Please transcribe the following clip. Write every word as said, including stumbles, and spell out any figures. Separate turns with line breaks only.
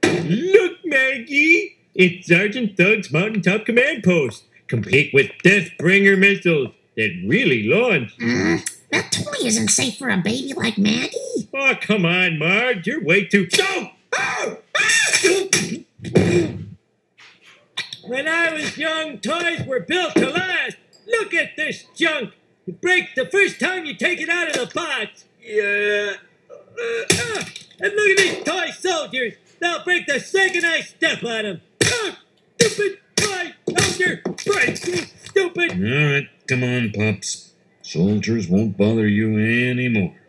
Look, Maggie! It's Sergeant Thug's mountaintop command post, complete with Deathbringer missiles that really launch.
Uh, that toy isn't safe for a baby like Maggie.
Oh, come on, Marge. You're way too... Oh! Oh! When I was young, toys were built to last. Look at this junk. It breaks the first time you take it out of the box. Yeah. Uh, uh, and look at these toy soldiers. They'll break the second I step on them. Oh, stupid toy soldier. Break, you stupid.
All right, come on, Pops. Soldiers won't bother you anymore.